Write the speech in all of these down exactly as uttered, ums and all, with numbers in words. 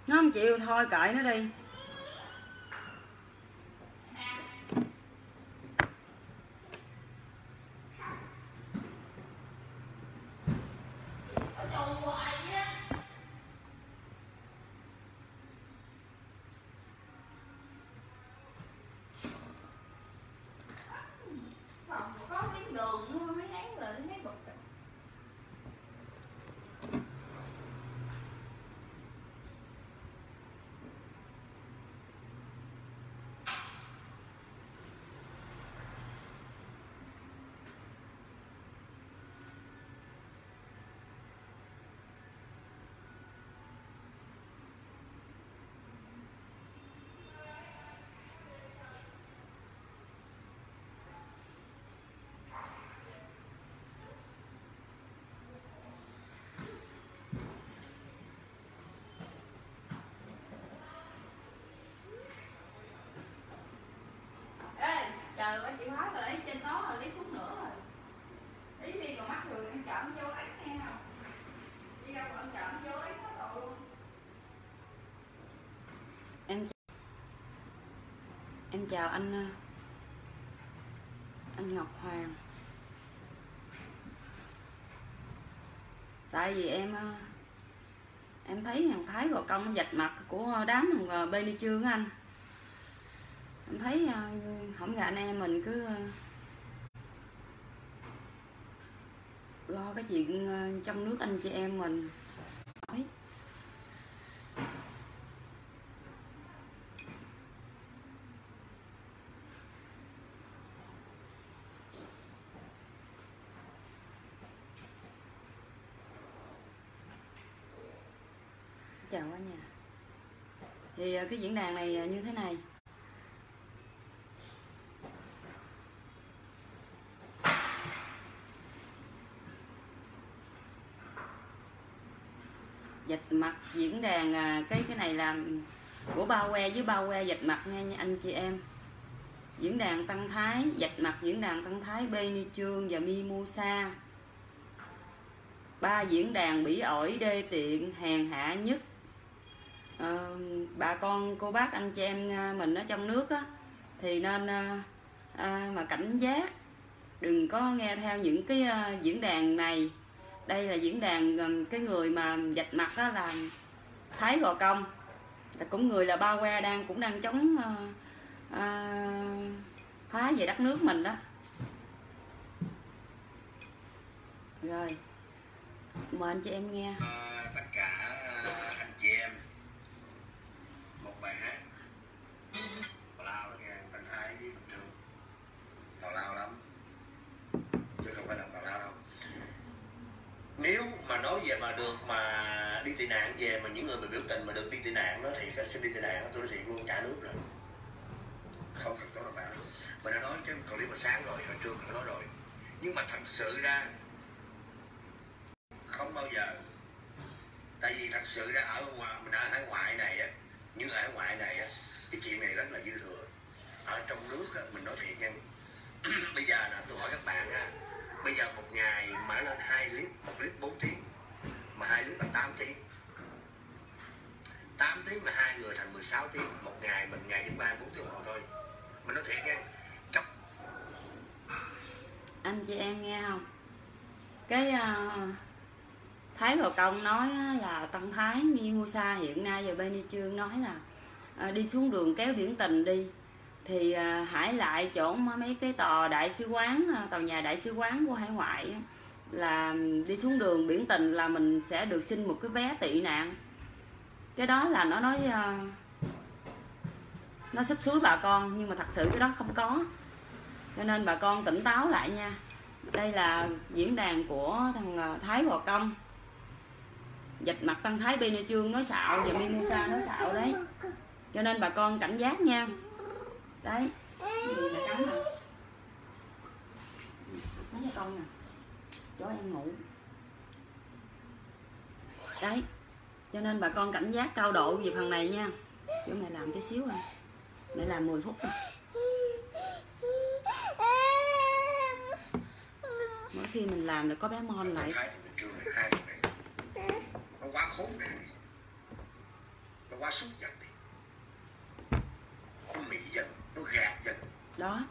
Nó không chịu thôi kệ nó đi. Trời ơi, chị hóa rồi lấy trên đó rồi lấy xuống nữa rồi. Ý đi còn mắc rồi em chọn vô ấy nghe không? Đi đâu còn chọn vô ấy hết rồi luôn. Em Em chào anh anh Ngọc Hoàng. Tại vì em em thấy thằng Thái Gò Công vạch mặt của đám thằng Benny Trương anh. Em thấy không gà anh em mình cứ lo cái chuyện trong nước anh chị em mình. Đấy. Chào cả nhà. Thì cái diễn đàn này như thế này. Vạch mặt diễn đàn cái cái này là của bao que với bao que vạch mặt nha anh chị em. Diễn đàn Tăng Thái vạch mặt diễn đàn Tăng Thái Benny Trương và Mimosa. Ba diễn đàn bỉ ổi đê tiện hèn hạ nhất. À, bà con cô bác anh chị em mình ở trong nước á, thì nên à, à, mà cảnh giác, đừng có nghe theo những cái à, diễn đàn này. Đây là diễn đàn cái người mà vạch mặt đó là Thái Gò Công, là cũng người là bao que đang cũng đang chống à, à, phá về đất nước mình đó. Rồi mời anh chị em nghe. À, tất cả anh chị em một bài hát tào lao đó nghe, Tăng Thái với Bình Trương tào lao lắm chứ không phải là tào lao đâu. Nếu mà nói về mà được mà đi tị nạn về, mà những người mà biểu tình mà được đi tị nạn đó, thì cái xin đi tị nạn đó, tôi nói thiệt luôn, cả nước rồi, không cần tốt là bạn. Mình đã nói cái clip mà sáng rồi, hồi trưa mình đã nói rồi, nhưng mà thật sự ra không bao giờ. Tại vì thật sự ra ở ngoài, mình ở hải ngoại này á, như ở hải ngoại này á, cái chuyện này rất là dư thừa. Ở trong nước á, mình nói thiệt nha. Bây giờ là tôi hỏi các bạn ha, bây giờ một ngày mở lên hai clip, một clip bốn tiếng, mà hai clip là tám tiếng, tám tiếng mà hai người thành mười sáu tiếng một ngày, mình ngày đến ba bốn tiếng một thôi. Mình nói thiệt nha. Trong... anh chị em nghe không, cái uh... Thái Gò Công nói là Tăng Thái Mimosa hiện nay giờ Benny Trương nói là à, đi xuống đường kéo biển tình đi, thì à, hãy lại chỗ mấy cái tòa đại sứ quán, tòa nhà đại sứ quán của hải ngoại là đi xuống đường biển tình là mình sẽ được xin một cái vé tị nạn. Cái đó là nó nói à, nó xúi xúi bà con, nhưng mà thật sự cái đó không có, cho nên bà con tỉnh táo lại nha. Đây là diễn đàn của thằng Thái Gò Công vạch mặt Tăng Thái Benny Trương nói xạo và Mimosa nói xạo đấy, cho nên bà con cảnh giác nha. Đấy, gì là cắn nè, mấy cái con nè, chỗ em ngủ đấy, cho nên bà con cảnh giác cao độ về phần này nha. Chỗ mẹ làm tí xíu à, mẹ làm mười phút rồi. Mỗi khi mình làm là có bé Mon lại. Nó quá khốn này, nó quá súc vật đi, nó mị dân, nó gạt dân đó.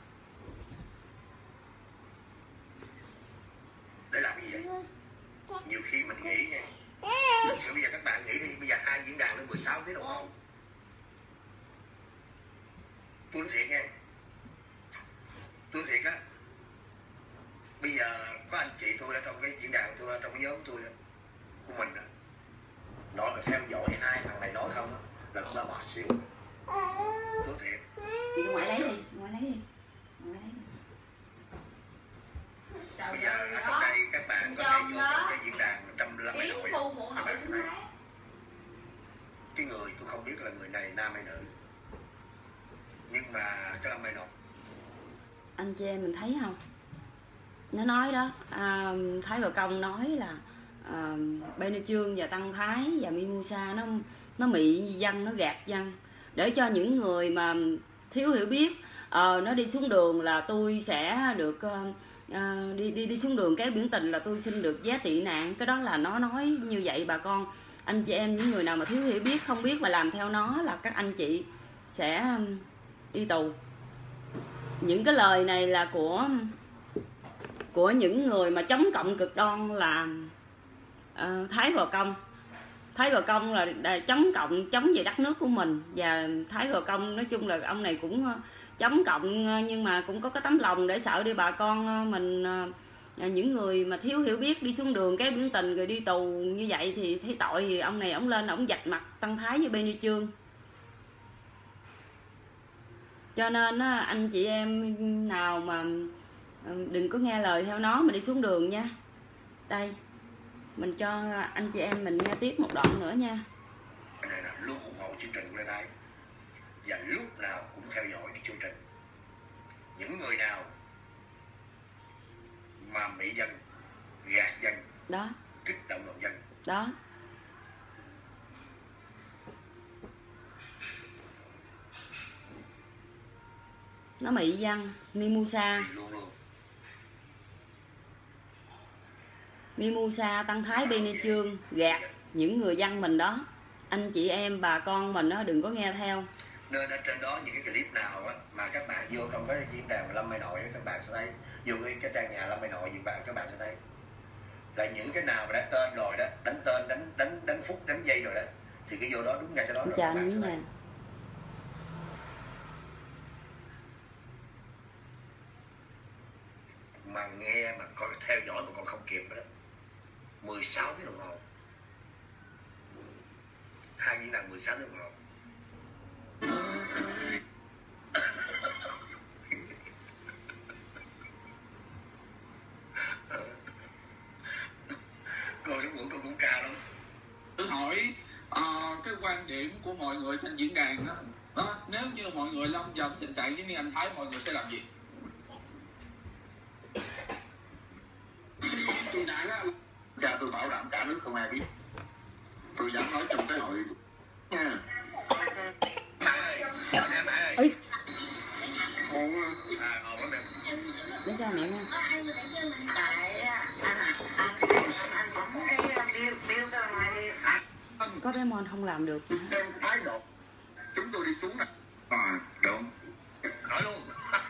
Để làm gì vậy? Nhiều khi mình nghĩ nha, thực sự bây giờ các bạn nghĩ đi, bây giờ hai diễn đàn lên mười sáu tiếng đồng hồ. Tôi nói thiệt nha, tôi nói thiệt á, bây giờ có anh chị tôi ở trong cái diễn đàn tôi, ở trong cái nhóm tôi đó, của mình đó, nó mà theo dõi hai thằng này nói không á, là cũng đã bọt xỉu. Tôi thiệt. Đi ngoài lấy đi, ngoài lấy đi, ngoài lấy đi. Bây giờ ở đây các bạn có thể vô trong cái diễn đàn một trăm lăm mươi đội, các bạn sẽ thấy cái người tôi không biết là người này nam hay nữ, nhưng mà cái âm hay nọ. Anh chị em mình thấy không? Nó nói đó, à, Thái Bờ Công nói là à, Benny Trương và Tăng Thái và Mimosa nó nó mị dân, nó gạt dân để cho những người mà thiếu hiểu biết, ờ, nó đi xuống đường là tôi sẽ được uh, uh, đi đi đi xuống đường cái biểu tình là tôi xin được giá tị nạn. Cái đó là nó nói như vậy bà con. Anh chị em những người nào mà thiếu hiểu biết, không biết mà làm theo nó là các anh chị sẽ đi tù. Những cái lời này là của của những người mà chống cộng cực đoan là uh, Thái Gò Công. Thái Gò Công là, là chống cộng, chống về đất nước của mình. Và Thái Gò Công nói chung là ông này cũng uh, chống cộng, uh, nhưng mà cũng có cái tấm lòng để sợ đi bà con uh, mình uh, những người mà thiếu hiểu biết đi xuống đường cái biểu tình rồi đi tù như vậy thì thấy tội, thì ông này ông lên ông vạch mặt Tăng Thái với Benny Trương. Cho nên uh, anh chị em nào mà đừng có nghe lời theo nó mà đi xuống đường nha. Đây, mình cho anh chị em mình nghe tiếp một đoạn nữa nha. Này là luôn ủng hộ chương trình của Lê Thái và lúc nào cũng theo dõi cái chương trình. Những người nào mà mỹ dân, gạt dân, đó, kích động lòng dân, đó, nó mị dân. Mimosa, Mimosa, Tăng Thái, Benny Trương gạt những người dân mình đó. Anh chị em bà con mình đó đừng có nghe theo. Nên ở trên đó những cái clip nào á, mà các bạn vô trong cái diễn đàn Lâm Mai Nội các bạn sẽ thấy, vô cái, cái trang nhà Lâm Mai Nội gì bạn các bạn sẽ thấy là những cái nào mà đã tên rồi đó, đánh tên, đánh đánh đánh phút, đánh giây rồi đó, thì cái vô đó đúng ngay cái đó rồi các bạn sẽ thấy. Mà nghe mà coi theo dõi mà còn không kịp rồi đó. mười sáu tiếng đồng hồ. Hai diễn đàn mười sáu tiếng đồng hồ. Coi cái buổi con cũng ca lắm. Tôi hỏi uh, cái quan điểm của mọi người trên diễn đàn đó, đó nếu như mọi người lâm vào tình trạng giống như anh Thái, mọi người sẽ làm gì? Tôi đã đó, cha tôi bảo đảm cả nước không ai biết. Tôi dám nói trong cái hội nha. Mẹ ơi, mẹ ơi. Ê. Ồn à, ồn lắm em. Để cho mẹ nha. Có bé Mon không làm được. Xem thái độ chúng tôi đi xuống nè. À, đúng. Hỏi luôn.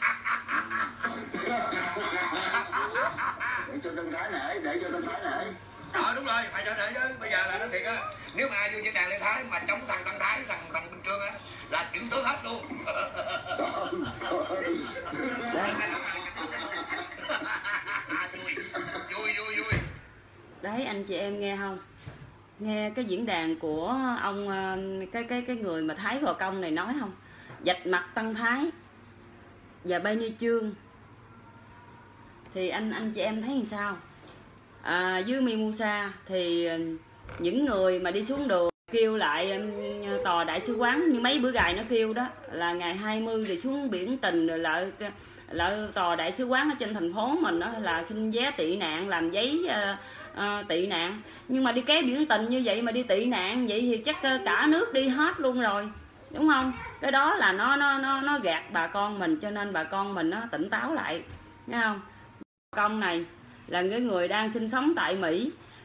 Để cho Tân Thái nể, để cho Tân Thái nể. Ờ đúng rồi, phải cho nể chứ. Bây giờ là nói thiệt á, nếu mà ai vô diễn đàn Lê Thái mà chống thằng Tân Thái, thằng thằng Bình Trương á, là chứng tướng hết luôn. Vui vui vui. Đấy anh chị em nghe không? Nghe cái diễn đàn của ông cái cái cái người mà Thái Gò Công này nói không? Vạch mặt Tăng Thái và Benny Trương. Thì anh anh chị em thấy làm sao? À, với Mimosa thì những người mà đi xuống đường kêu lại tòa đại sứ quán như mấy bữa gài nó kêu đó là ngày hai mươi thì xuống biển tình rồi lại lại tòa đại sứ quán ở trên thành phố mình đó là xin vé tị nạn, làm giấy uh, uh, tị nạn. Nhưng mà đi cái biển tình như vậy mà đi tị nạn vậy thì chắc cả nước đi hết luôn rồi, đúng không? Cái đó là nó nó nó nó gạt bà con mình, cho nên bà con mình nó tỉnh táo lại, thấy không? Công này là cái người đang sinh sống tại Mỹ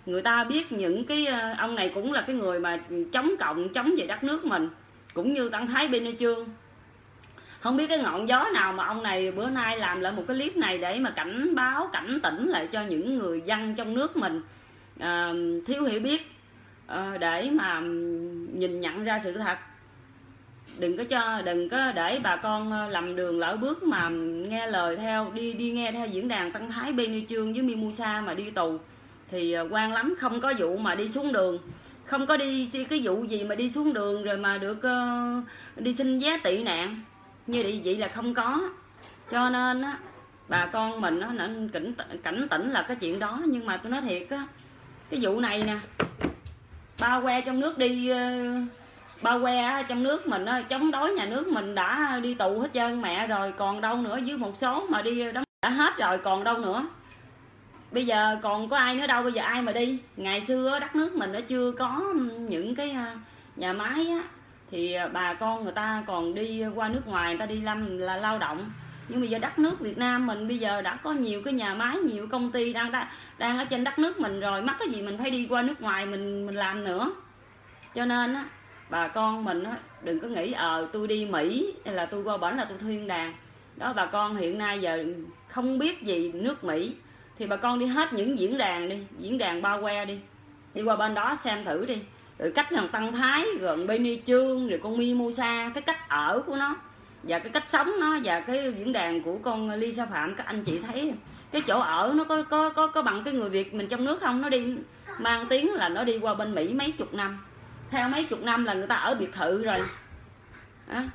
người ta biết những cái ông này cũng là cái người mà chống cộng, chống về đất nước mình, cũng như Tăng Thái Bên Nê Chương. Không biết cái ngọn gió nào mà ông này bữa nay làm lại một cái clip này để mà cảnh báo, cảnh tỉnh lại cho những người dân trong nước mình à, thiếu hiểu biết, à, để mà nhìn nhận ra sự thật. Đừng có cho đừng có để bà con lầm đường lỡ bước mà nghe lời theo đi đi nghe theo diễn đàn Tăng Thái Bên Nê Chương với Mimosa mà đi tù thì quan lắm. Không có vụ mà đi xuống đường, không có đi cái vụ gì mà đi xuống đường rồi mà được uh, đi xin vé tị nạn như vậy, vậy là không có. Cho nên á, bà con mình nó nên cảnh cảnh tỉnh là cái chuyện đó. Nhưng mà tôi nói thiệt á, cái vụ này nè, bao que trong nước đi uh, bao que trong nước mình á, chống đối nhà nước mình đã đi tù hết trơn mẹ rồi, còn đâu nữa. Với một số mà đi đóng đã hết rồi, còn đâu nữa. Bây giờ còn có ai nữa đâu, bây giờ ai mà đi. Ngày xưa đất nước mình nó chưa có những cái nhà máy á, thì bà con người ta còn đi qua nước ngoài người ta đi làm là lao động. Nhưng bây giờ đất nước Việt Nam mình bây giờ đã có nhiều cái nhà máy, nhiều công ty đang đang ở trên đất nước mình rồi, mắc cái gì mình phải đi qua nước ngoài mình mình làm nữa. Cho nên á, bà con mình á, đừng có nghĩ ờ tôi đi Mỹ hay là tôi qua bển là tôi thuyên đàn. Đó, bà con hiện nay giờ không biết gì nước Mỹ thì bà con đi hết những diễn đàn đi, diễn đàn bao que đi, đi qua bên đó xem thử đi. Rồi cách thằng Tăng Thái, rồi Bên Nê Chương, rồi con Mimosa, cái cách ở của nó và cái cách sống nó, và cái diễn đàn của con Lisa Phạm, các anh chị thấy cái chỗ ở nó có có có có bằng cái người Việt mình trong nước không? Nó đi mang tiếng là nó đi qua bên Mỹ mấy chục năm, theo mấy chục năm là người ta ở biệt thự rồi à.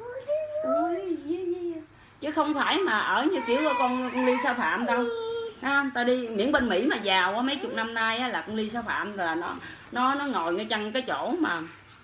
Chứ không phải mà ở như kiểu con, con Lisa Phạm đâu. À, ta đi miễn bên Mỹ mà giàu mấy chục năm nay á, là con Lisa Phạm là nó nó nó ngồi ngay chân cái chỗ mà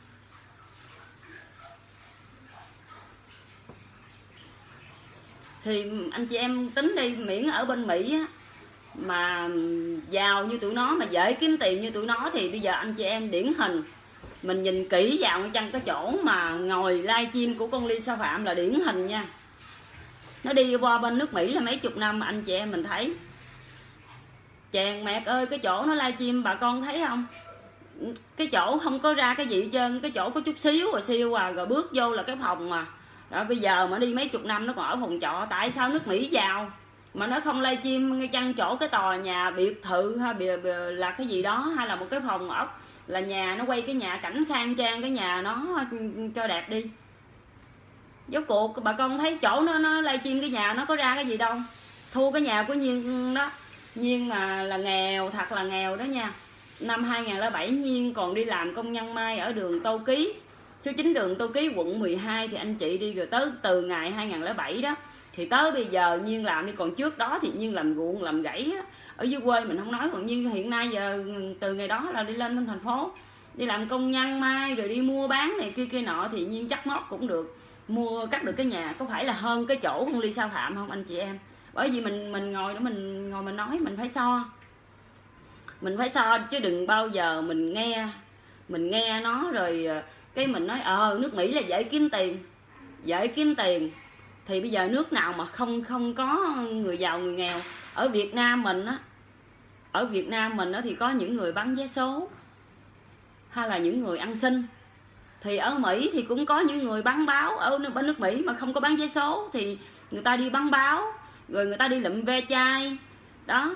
thì anh chị em tính đi, miễn ở bên Mỹ á, mà giàu như tụi nó, mà dễ kiếm tiền như tụi nó, thì bây giờ anh chị em điển hình mình nhìn kỹ vào ngay chân cái chỗ mà ngồi livestream của con Lisa Phạm là điển hình nha. Nó đi qua bên nước Mỹ là mấy chục năm, anh chị em mình thấy chàng mẹ ơi, cái chỗ nó livestream bà con thấy không, cái chỗ không có ra cái gì hết trơn, cái chỗ có chút xíu rồi siêu à, rồi bước vô là cái phòng mà đó. Bây giờ mà đi mấy chục năm nó còn ở phòng trọ. Tại sao nước Mỹ giàu mà nó không livestream ngay chân chỗ cái tòa nhà biệt thự hay bìa, bìa, là cái gì đó, hay là một cái phòng ốc là nhà nó quay cái nhà cảnh khang trang, cái nhà nó cho đẹp đi. Dốt cuộc bà con thấy chỗ nó nó livestream cái nhà nó có ra cái gì đâu, thua cái nhà của Nhiên đó. Nhiên mà là nghèo, thật là nghèo đó nha. Năm hai không không bảy Nhiên còn đi làm công nhân may ở đường Tô Ký, số chín đường Tô Ký, quận mười hai. Thì anh chị đi rồi tới từ ngày hai không không bảy đó thì tới bây giờ Nhiên làm đi. Còn trước đó thì Nhiên làm ruộng làm gãy á, ở dưới quê mình không nói. Còn Nhiên hiện nay giờ từ ngày đó là đi lên thành phố, đi làm công nhân may rồi đi mua bán này kia kia nọ, thì Nhiên chắc mót cũng được, mua cắt được cái nhà. Có phải là hơn cái chỗ con Lisa Phạm không anh chị em? Bởi vì mình mình ngồi đó mình ngồi mình nói, mình phải so, mình phải so chứ đừng bao giờ mình nghe mình nghe nó rồi cái mình nói ờ nước Mỹ là dễ kiếm tiền, dễ kiếm tiền. Thì bây giờ nước nào mà không không có người giàu người nghèo? Ở Việt Nam mình á, ở Việt Nam mình á thì có những người bán vé số hay là những người ăn xin. Thì ở Mỹ thì cũng có những người bán báo. Ở bên nước Mỹ mà không có bán vé số thì người ta đi bán báo, rồi người ta đi lụm ve chai đó.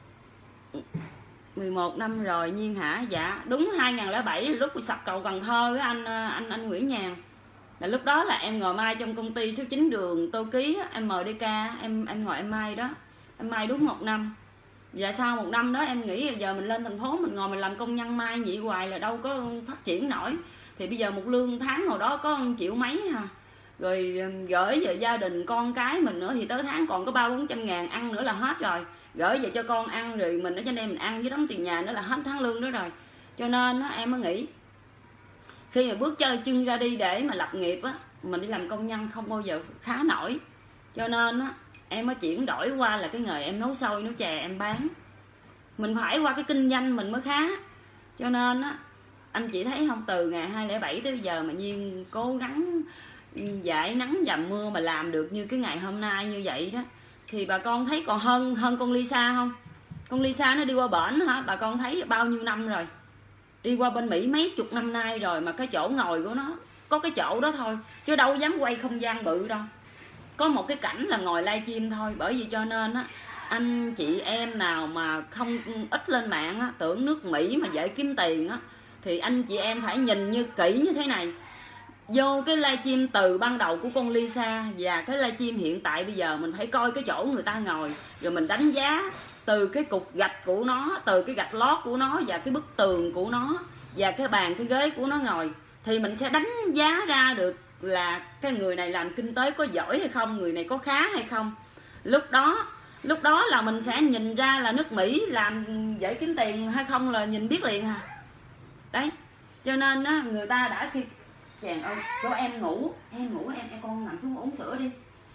Mười một năm rồi Nhiên hả? Dạ đúng hai không không bảy lúc sập cầu Cần Thơ á, anh anh anh Nguyễn Nhàn, là lúc đó là em ngồi may trong công ty số chín đường Tô Ký á, em em đê ca, em em ngồi em may đó, em may đúng một năm. Và sau một năm đó em nghĩ giờ mình lên thành phố mình ngồi mình làm công nhân may vậy hoài là đâu có phát triển nổi. Thì bây giờ một lương tháng hồi đó có một triệu mấy ha, rồi gửi về gia đình con cái mình nữa thì tới tháng còn có ba bốn trăm ngàn ăn nữa là hết rồi. Gửi về cho con ăn rồi mình ở trên đây mình ăn với đóng tiền nhà nữa là hết tháng lương đó rồi. Cho nên á, em mới nghĩ khi mà bước chơi chân ra đi để mà lập nghiệp á, mình đi làm công nhân không bao giờ khá nổi. Cho nên á, em mới chuyển đổi qua là cái nghề em nấu xôi nấu chè em bán. Mình phải qua cái kinh doanh mình mới khá. Cho nên á, anh chị thấy không, từ ngày hai không không bảy tới bây giờ mà Nhiên cố gắng dãi nắng dầm mưa mà làm được như cái ngày hôm nay như vậy đó, thì bà con thấy còn hơn hơn con Lisa không? Con Lisa nó đi qua bển hả, bà con thấy bao nhiêu năm rồi, đi qua bên Mỹ mấy chục năm nay rồi, mà cái chỗ ngồi của nó có cái chỗ đó thôi, chứ đâu dám quay không gian bự đâu, có một cái cảnh là ngồi livestream thôi. Bởi vì cho nên á, anh chị em nào mà không ít lên mạng á, tưởng nước Mỹ mà dễ kiếm tiền á, thì anh chị em phải nhìn như kỹ như thế này. Vô cái livestream từ ban đầu của con Lisa và cái livestream hiện tại bây giờ, mình phải coi cái chỗ người ta ngồi, rồi mình đánh giá từ cái cục gạch của nó, từ cái gạch lót của nó, và cái bức tường của nó, và cái bàn cái ghế của nó ngồi, thì mình sẽ đánh giá ra được là cái người này làm kinh tế có giỏi hay không, người này có khá hay không. Lúc đó lúc đó là mình sẽ nhìn ra là nước Mỹ làm dễ kiếm tiền hay không là nhìn biết liền à. Đấy, cho nên á, người ta đã khi chàng ơi cho em ngủ, em ngủ em em con nằm xuống uống sữa đi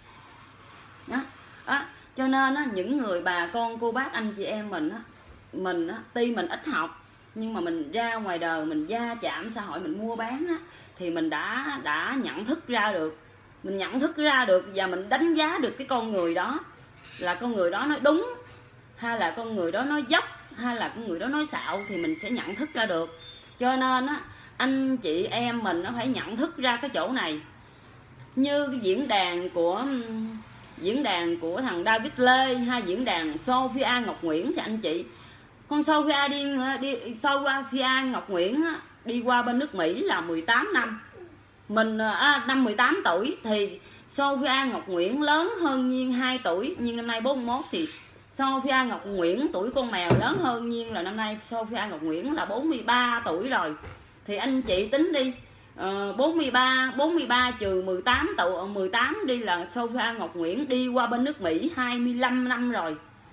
đó. Đó, cho nên á, những người bà con cô bác anh chị em mình á, mình á, tuy mình ít học nhưng mà mình ra ngoài đời, mình va chạm xã hội, mình mua bán á, thì mình đã đã nhận thức ra được, mình nhận thức ra được và mình đánh giá được cái con người đó, là con người đó nói đúng hay là con người đó nói dốc hay là con người đó nói xạo, thì mình sẽ nhận thức ra được. Cho nên á, anh chị em mình nó phải nhận thức ra cái chỗ này. Như cái diễn đàn của diễn đàn của thằng David Lê hay diễn đàn Sophia Ngọc Nguyễn, thì anh chị, con Sophia đi đi Sophia Ngọc Nguyễn á, đi qua bên nước Mỹ là mười tám năm, mình à, năm mười tám tuổi, thì Sophia Ngọc Nguyễn lớn hơn Nhiên hai tuổi, Nhiên năm nay bốn mươi mốt, thì Sophia Ngọc Nguyễn tuổi con mèo lớn hơn Nhiên là năm nay Sophia Ngọc Nguyễn là bốn mươi ba tuổi rồi. Thì anh chị tính đi, uh, bốn mươi ba bốn mươi ba trừ mười tám tuổi mười tám đi là Sophia Ngọc Nguyễn đi qua bên nước Mỹ hai mươi lăm năm rồi.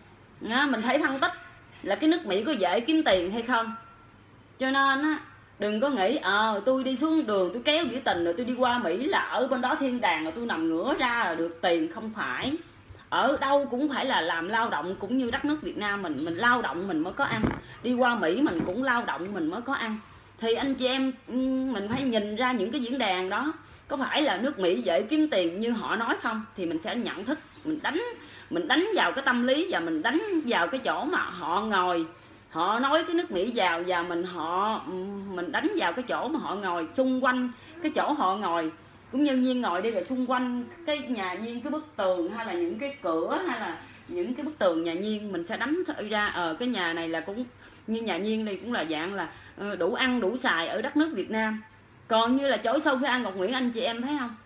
Đó, mình thấy phân tích là cái nước Mỹ có dễ kiếm tiền hay không. Cho nên á, đừng có nghĩ ờ à, tôi đi xuống đường tôi kéo biểu tình rồi tôi đi qua Mỹ là ở bên đó thiên đàng rồi tôi nằm ngửa ra là được tiền. Không phải, ở đâu cũng phải là làm lao động, cũng như đất nước Việt Nam mình, mình lao động mình mới có ăn, đi qua Mỹ mình cũng lao động mình mới có ăn. Thì anh chị em mình phải nhìn ra những cái diễn đàn đó có phải là nước Mỹ dễ kiếm tiền như họ nói không, thì mình sẽ nhận thức, mình đánh mình đánh vào cái tâm lý và mình đánh vào cái chỗ mà họ ngồi, họ nói cái nước Mỹ giàu, và mình họ mình đánh vào cái chỗ mà họ ngồi, xung quanh cái chỗ họ ngồi, cũng như Nhiên ngồi đi, rồi xung quanh cái nhà Nhiên, cái bức tường hay là những cái cửa hay là những cái bức tường nhà Nhiên, mình sẽ đánh ra ở uh, cái nhà này là cũng như nhà Nhiên đây cũng là dạng là uh, đủ ăn đủ xài ở đất nước Việt Nam. Còn như là chỗ Sophia Ngọc Nguyễn, anh chị em thấy không,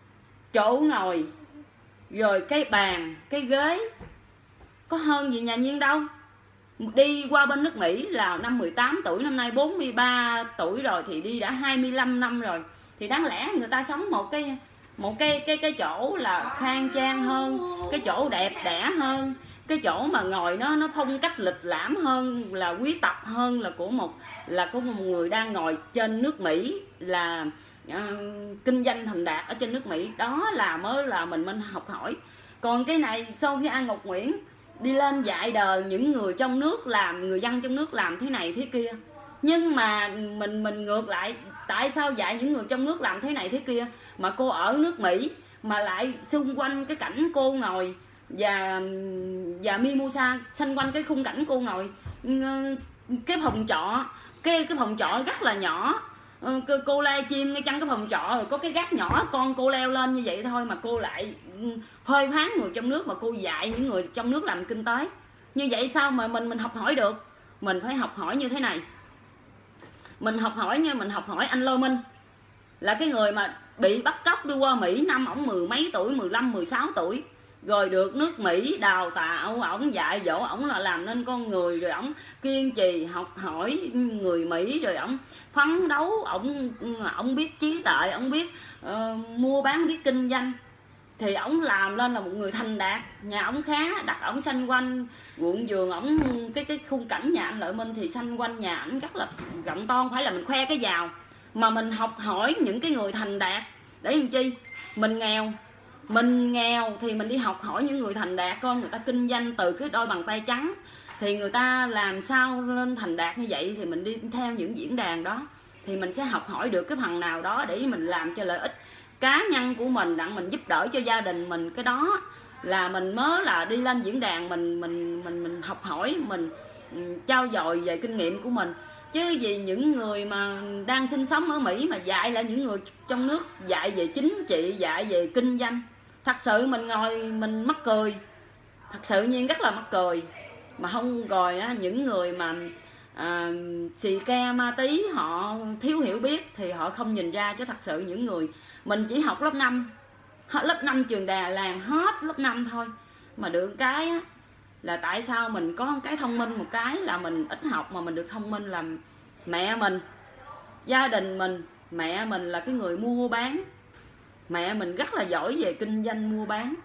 chỗ ngồi rồi cái bàn cái ghế có hơn gì nhà Nhiên đâu. Đi qua bên nước Mỹ là năm mười tám tuổi, năm nay bốn mươi ba tuổi rồi, thì đi đã hai mươi lăm năm rồi. Thì đáng lẽ người ta sống một cái một cái cái cái chỗ là khang trang hơn, cái chỗ đẹp đẽ hơn, cái chỗ mà ngồi nó nó phong cách lịch lãm hơn, là quý tộc hơn là của một là của một người đang ngồi trên nước Mỹ, là uh, kinh doanh thành đạt ở trên nước Mỹ. Đó là mới là mình mình học hỏi. Còn cái này Sophia Ngọc Nguyễn đi lên dạy đời những người trong nước làm, người dân trong nước làm thế này thế kia. Nhưng mà mình mình ngược lại, tại sao dạy những người trong nước làm thế này thế kia mà cô ở nước Mỹ mà lại xung quanh cái cảnh cô ngồi và và Mimosa xung quanh cái khung cảnh cô ngồi, cái phòng trọ cái cái phòng trọ rất là nhỏ, cô livestream ngay trong cái phòng trọ rồi có cái gác nhỏ, con cô leo lên như vậy thôi mà cô lại phơi phán người trong nước, mà cô dạy những người trong nước làm kinh tế. Như vậy sao mà mình mình học hỏi được? Mình phải học hỏi như thế này. Mình học hỏi như mình học hỏi anh Lô Minh, là cái người mà bị bắt cóc đi qua Mỹ năm ổng mười mấy tuổi, mười lăm mười sáu tuổi, rồi được nước Mỹ đào tạo, ổng dạy dỗ ổng là làm nên con người, rồi ổng kiên trì học hỏi người Mỹ, rồi ổng phấn đấu, ổng ổng biết trí tuệ, ổng biết uh, mua bán, biết kinh doanh, thì ổng làm lên là một người thành đạt. Nhà ổng khá, đặt ổng xanh quanh ruộng vườn, ổng cái cái khung cảnh nhà anh Lợi Minh thì xanh quanh nhà ảnh rất là rộng to, phải là mình khoe cái giàu, mà mình học hỏi những cái người thành đạt. Để làm chi? Mình nghèo mình nghèo thì mình đi học hỏi những người thành đạt, coi người ta kinh doanh từ cái đôi bàn tay trắng thì người ta làm sao lên thành đạt như vậy, thì mình đi theo những diễn đàn đó thì mình sẽ học hỏi được cái phần nào đó để mình làm cho lợi ích cá nhân của mình, đặng mình giúp đỡ cho gia đình mình. Cái đó là mình mới là đi lên diễn đàn mình mình mình mình học hỏi, mình trao dồi về kinh nghiệm của mình. Chứ vì những người mà đang sinh sống ở Mỹ mà dạy là những người trong nước, dạy về chính trị, dạy về kinh doanh, thật sự mình ngồi mình mắc cười, thật sự nhiên rất là mắc cười. Mà không rồi á, những người mà à, xì ke ma tí, họ thiếu hiểu biết thì họ không nhìn ra. Chứ thật sự những người mình chỉ học lớp năm, lớp năm trường Đà Làng hết lớp năm thôi, mà được cái á, là tại sao mình có cái thông minh, một cái là mình ít học mà mình được thông minh là mẹ mình, gia đình mình, mẹ mình là cái người mua bán, mẹ mình rất là giỏi về kinh doanh mua bán,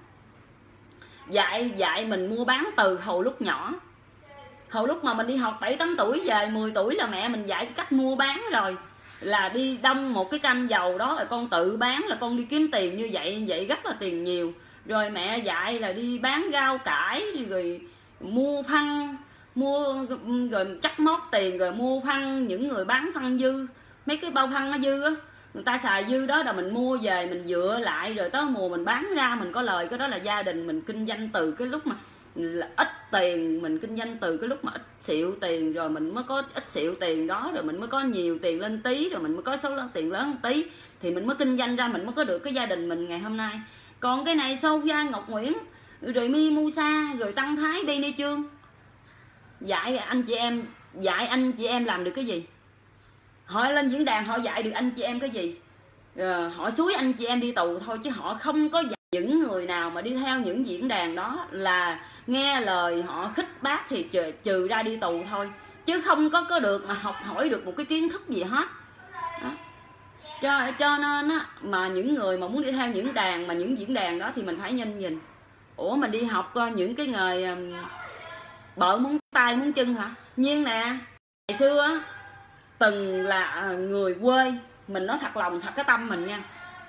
dạy dạy mình mua bán từ hồi lúc nhỏ. Hồi lúc mà mình đi học bảy tám tuổi về mười tuổi là mẹ mình dạy cái cách mua bán rồi, là đi đâm một cái canh dầu đó rồi con tự bán, là con đi kiếm tiền như vậy, vậy rất là tiền nhiều. Rồi mẹ dạy là đi bán rau cải, rồi mua phân, mua rồi chắc mót tiền, rồi mua phân, những người bán phân dư, mấy cái bao phân nó dư á, người ta xài dư đó là mình mua về mình dựa lại, rồi tới mùa mình bán ra mình có lời. Cái đó là gia đình mình kinh doanh từ cái lúc mà ít tiền, mình kinh doanh từ cái lúc mà ít xịu tiền, rồi mình mới có ít xịu tiền đó, rồi mình mới có nhiều tiền lên tí, rồi mình mới có số tiền lớn tí, thì mình mới kinh doanh ra, mình mới có được cái gia đình mình ngày hôm nay. Còn cái này Sophia Ngọc Nguyễn, rồi Mi Musa, rồi Tăng Thái, Benny Trương, dạy anh chị em, dạy anh chị em làm được cái gì? Họ lên diễn đàn họ dạy được anh chị em cái gì? Ờ, họ xúi anh chị em đi tù thôi, chứ họ không có dạy. Những người nào mà đi theo những diễn đàn đó là nghe lời họ khích bác thì trừ, trừ ra đi tù thôi, chứ không có có được mà học hỏi được một cái kiến thức gì hết đó. Cho, cho nên á, mà những người mà muốn đi theo những đàn mà những diễn đàn đó thì mình phải nhìn nhìn, ủa mình đi học coi những cái nghề um, bợ muốn tay muốn chân hả? Nhiên nè, ngày xưa á, từng là người quê, mình nói thật lòng, thật cái tâm mình nha,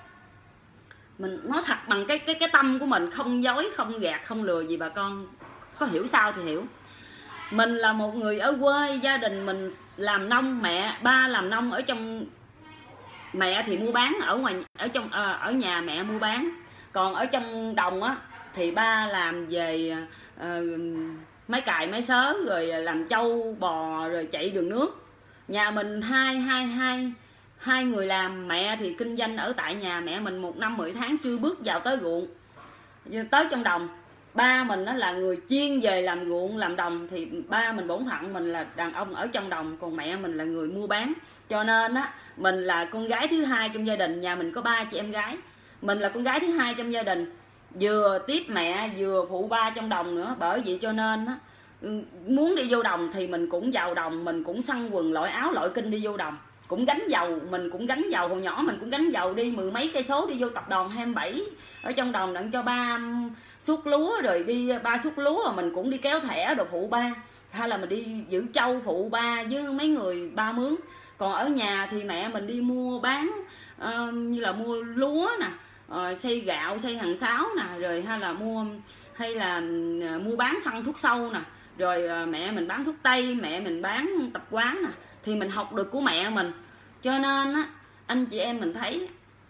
mình nói thật bằng cái cái cái tâm của mình, không dối, không gạt, không lừa gì bà con, có hiểu sao thì hiểu. Mình là một người ở quê, gia đình mình làm nông, mẹ ba làm nông ở trong, mẹ thì mua bán ở ngoài, ở trong à, ở nhà mẹ mua bán, còn ở trong đồng á thì ba làm về à, máy cày máy sớ, rồi làm trâu bò, rồi chạy đường nước. Nhà mình hai hai hai hai người làm, mẹ thì kinh doanh ở tại nhà mẹ mình một năm mười tháng chưa bước vào tới ruộng, tới trong đồng. Ba mình đó là người chuyên về làm ruộng làm đồng, thì ba mình bổn phận mình là đàn ông ở trong đồng, còn mẹ mình là người mua bán. Cho nên á, mình là con gái thứ hai trong gia đình, nhà mình có ba chị em gái, mình là con gái thứ hai trong gia đình, vừa tiếp mẹ vừa phụ ba trong đồng nữa. Bởi vậy cho nên á, muốn đi vô đồng thì mình cũng vào đồng, mình cũng săn quần lội áo lội kinh đi vô đồng, cũng gánh dầu, mình cũng gánh dầu. Hồi nhỏ mình cũng gánh dầu đi mười mấy cây số đi vô tập đoàn hai mươi bảy ở trong đồng đặng cho ba suốt lúa, rồi đi ba suốt lúa rồi mình cũng đi kéo thẻ đồ phụ ba, hay là mình đi giữ trâu phụ ba với mấy người ba mướn. Còn ở nhà thì mẹ mình đi mua bán uh, như là mua lúa nè, uh, xây gạo, xây hàng sáo nè, rồi hay là mua hay là uh, mua bán phân thuốc sâu nè, rồi uh, mẹ mình bán thuốc tây, mẹ mình bán tập quán nè, thì mình học được của mẹ mình. Cho nên á, anh chị em mình thấy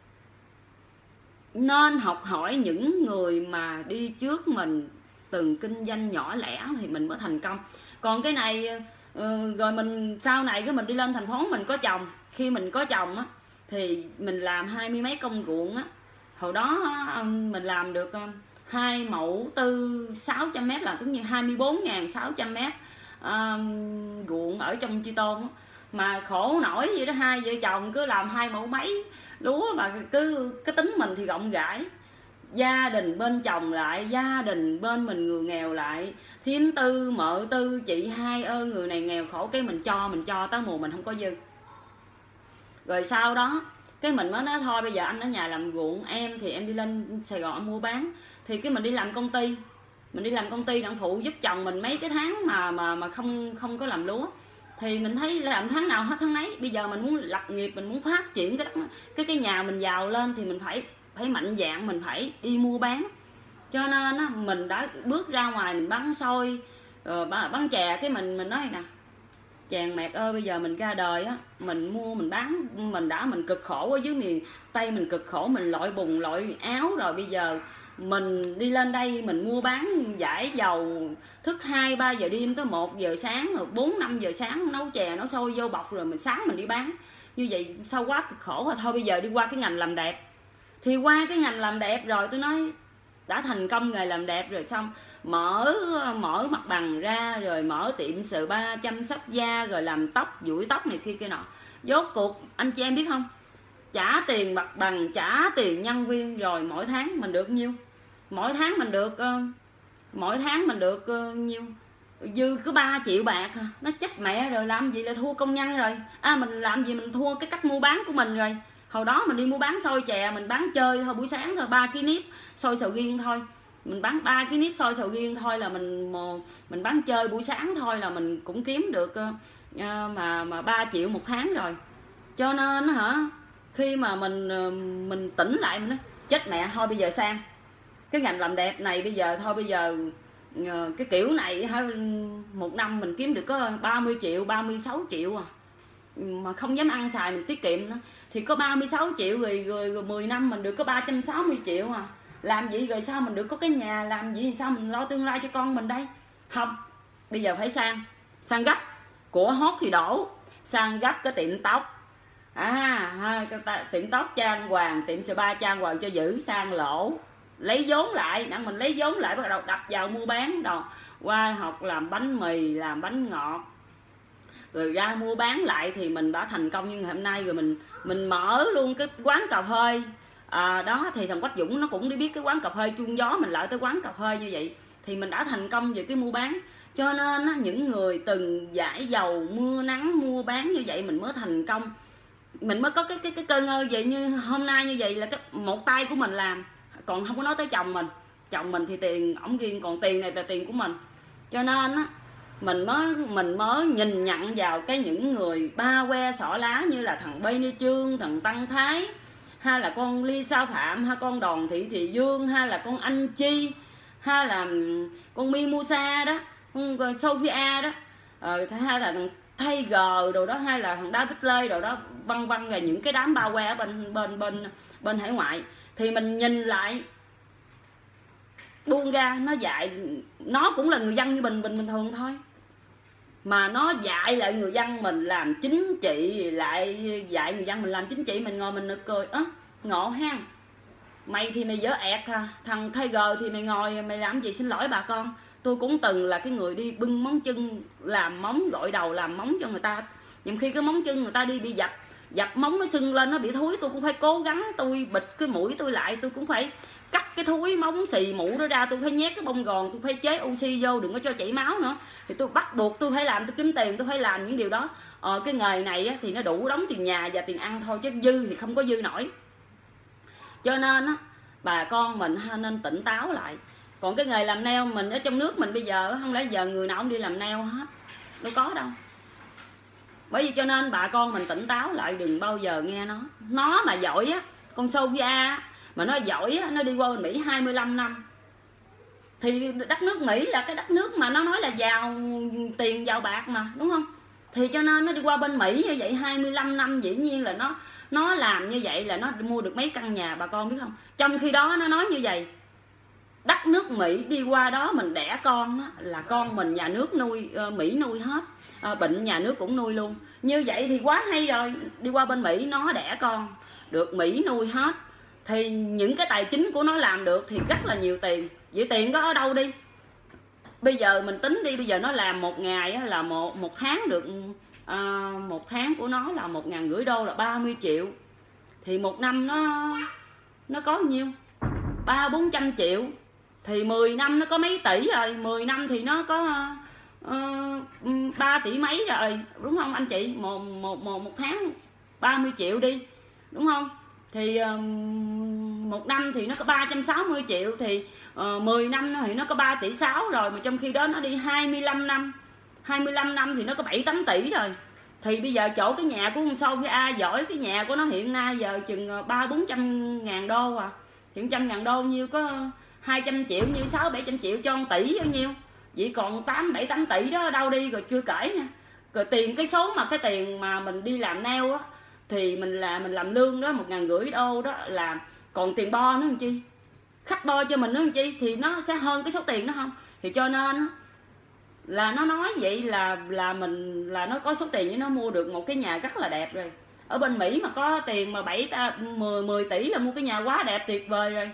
nên học hỏi những người mà đi trước mình từng kinh doanh nhỏ lẻ thì mình mới thành công. Còn cái này rồi mình sau này cái mình đi lên thành phố mình có chồng, khi mình có chồng á thì mình làm hai mươi mấy công ruộng á. Hồi đó mình làm được hai mẫu tư sáu trăm mét, là tức như hai mươi bốn nghìn sáu trăm mét um, ruộng ở trong Chi Tôn á. Mà khổ nổi vậy đó, hai vợ chồng cứ làm hai mẫu mấy lúa, mà cứ cái tính mình thì rộng rãi, gia đình bên chồng lại, gia đình bên mình người nghèo lại, thím tư mợ tư chị hai ơi người này nghèo khổ, cái mình cho mình cho tới mùa mình không có dư. Rồi sau đó cái mình mới nói thôi bây giờ anh ở nhà làm ruộng, em thì em đi lên Sài Gòn mua bán. Thì cái mình đi làm công ty, mình đi làm công ty đặng phụ giúp chồng mình mấy cái tháng mà mà mà không không có làm lúa. Thì mình thấy làm tháng nào hết tháng nấy. Bây giờ mình muốn lập nghiệp, mình muốn phát triển cái đất, cái cái nhà mình giàu lên thì mình phải phải mạnh dạn, mình phải đi mua bán. Cho nên á, mình đã bước ra ngoài mình bán xôi, rồi bán chè. Cái mình mình nói nè, chàng mẹt ơi, bây giờ mình ra đời á, mình mua mình bán, mình đã mình cực khổ ở dưới miền Tây, mình cực khổ, mình lội bùn lội áo, rồi bây giờ mình đi lên đây mình mua bán giải dầu, thức hai ba giờ đêm tới một giờ sáng, rồi bốn năm giờ sáng nấu chè nấu xôi vô bọc, rồi mình sáng mình đi bán như vậy sao quá cực khổ. Rồi thôi bây giờ đi qua cái ngành làm đẹp. Thì qua cái ngành làm đẹp rồi tôi nói đã thành công nghề làm đẹp rồi, xong mở mở mặt bằng ra, rồi mở tiệm spa chăm sóc da, rồi làm tóc duỗi tóc này kia kia nọ. Rốt cuộc anh chị em biết không, trả tiền mặt bằng, trả tiền nhân viên, rồi mỗi tháng mình được nhiêu? Mỗi tháng mình được uh, mỗi tháng mình được uh, nhiêu? Dư cứ ba triệu bạc. Nó chết mẹ rồi, làm gì là thua công nhân rồi. À mình làm gì mình thua cái cách mua bán của mình rồi. Hồi đó mình đi mua bán xôi chè, mình bán chơi thôi, buổi sáng thôi ba ký nếp xôi sầu riêng thôi, mình bán ba ký nếp xôi sầu riêng thôi là mình mình bán chơi buổi sáng thôi là mình cũng kiếm được uh, mà mà ba triệu một tháng rồi. Cho nên hả, khi mà mình mình tỉnh lại mình nói chết mẹ, thôi bây giờ sang cái ngành làm đẹp này, bây giờ thôi bây giờ cái kiểu này một năm mình kiếm được có ba mươi triệu, ba mươi sáu triệu à, mà không dám ăn xài mình tiết kiệm nữa. Thì có ba mươi sáu triệu rồi, rồi, rồi mười năm mình được có ba trăm sáu mươi triệu à. Làm gì rồi sao mình được có cái nhà, làm gì sao mình lo tương lai cho con mình đây. Không, bây giờ phải sang sang gấp, của hốt thì đổ, sang gấp cái tiệm tóc. À, cái tiệm tóc trang hoàng, tiệm spa trang hoàng cho giữ, sang lỗ, lấy vốn lại, đặng mình lấy vốn lại bắt đầu đập vào mua bán, rồi qua học làm bánh mì, làm bánh ngọt, rồi ra mua bán lại thì mình đã thành công. Nhưng hôm nay rồi mình mình mở luôn cái quán cà phê à, đó thì thằng Quách Dũng nó cũng đi biết cái quán cà phê chuông gió, mình lại tới quán cà phê như vậy thì mình đã thành công về cái mua bán. Cho nên á, những người từng giải dầu mưa nắng mua bán như vậy mình mới thành công, mình mới có cái cái cái cơ ngơi vậy như hôm nay như vậy là cái một tay của mình làm. Còn không có nói tới chồng mình, chồng mình thì tiền ổng riêng, còn tiền này là tiền của mình. Cho nên á mình mới mình mới nhìn nhận vào cái những người ba que xỏ lá như là thằng Benny Trương, thằng Tăng Thái, hay là con Lisa Phạm, hay con Đoàn Thị Thị Dương, hay là con Anh Chi, hay là con Mimosa đó, con Sophia đó, ờ, hay là thằng Tiger đồ đó, hay là thằng David Lê đồ đó, vân vân, là những cái đám ba que ở bên bên bên bên hải ngoại. Thì mình nhìn lại buông ra, nó dạy, nó cũng là người dân như bình bình bình thường thôi, mà nó dạy lại người dân mình làm chính trị, lại dạy người dân mình làm chính trị. Mình ngồi mình nực cười, ớ ngộ ha, mày thì mày dở ẹt à, thằng Tiger thì mày ngồi mày làm gì. Xin lỗi bà con, tôi cũng từng là cái người đi bưng móng chân, làm móng gội đầu, làm móng cho người ta. Nhưng khi cái móng chân người ta đi bị dập dập móng nó sưng lên, nó bị thúi, tôi cũng phải cố gắng, tôi bịt cái mũi tôi lại, tôi cũng phải cắt cái thúi móng xì mũ đó ra, tôi phải nhét cái bông gòn, tôi phải chế oxy vô đừng có cho chảy máu nữa. Thì tôi bắt buộc tôi phải làm, tôi kiếm tiền tôi phải làm những điều đó. Ờ, cái nghề này á, thì nó đủ đóng tiền nhà và tiền ăn thôi, chứ dư thì không có dư nổi. Cho nên á, bà con mình nên tỉnh táo lại. Còn cái nghề làm nail mình ở trong nước mình bây giờ không lẽ giờ người nào cũng đi làm nail hết, đâu có đâu. Bởi vì cho nên bà con mình tỉnh táo lại, đừng bao giờ nghe nó. Nó mà giỏi á, con Sophia mà nó giỏi á, nó đi qua bên Mỹ hai mươi lăm năm. Thì đất nước Mỹ là cái đất nước mà nó nói là giàu tiền giàu bạc mà, đúng không? Thì cho nên nó đi qua bên Mỹ như vậy hai mươi lăm năm, dĩ nhiên là nó nó làm như vậy là nó mua được mấy căn nhà, bà con biết không? Trong khi đó nó nói như vậy, đất nước Mỹ đi qua đó mình đẻ con á, là con mình nhà nước nuôi, uh, Mỹ nuôi hết, uh, bệnh nhà nước cũng nuôi luôn. Như vậy thì quá hay rồi, đi qua bên Mỹ nó đẻ con được Mỹ nuôi hết, thì những cái tài chính của nó làm được thì rất là nhiều tiền. Vậy tiền đó ở đâu đi? Bây giờ mình tính đi, bây giờ nó làm một ngày á, là một một tháng được uh, một tháng của nó là một ngàn rưỡi đô, là ba mươi triệu. Thì một năm nó nó có nhiêu? Ba bốn trăm triệu. Thì mười năm nó có mấy tỷ rồi, mười năm thì nó có uh, ba tỷ mấy rồi, đúng không anh chị? Một, một, một, một tháng ba mươi triệu đi, đúng không? Thì uh, một năm thì nó có ba trăm sáu mươi triệu, thì uh, mười năm thì nó có ba tỷ sáu rồi. Mà trong khi đó nó đi hai mươi lăm năm, hai mươi lăm năm thì nó có bảy tám tỷ rồi. Thì bây giờ chỗ cái nhà của con Sophia giỏi, cái nhà của nó hiện nay giờ chừng ba bốn trăm ngàn đô à. Thì trăm ngàn đô nhiêu, có hai trăm triệu, như sáu bảy trăm triệu cho một tỷ bao nhiêu. Vậy còn tám bảy tám tỷ đó đâu đi rồi chưa kể nha. Rồi tiền cái số mà cái tiền mà mình đi làm nail á, thì mình là mình làm lương đó một ngàn rưỡi đô đó, là còn tiền bo nữa làm chi. khách bo cho mình nữa làm chi, thì nó sẽ hơn cái số tiền đó không. Thì cho nên là nó nói vậy là là mình là nó có số tiền để nó mua được một cái nhà rất là đẹp rồi. Ở bên Mỹ mà có tiền mà bảy mười mười tỷ là mua cái nhà quá đẹp tuyệt vời rồi.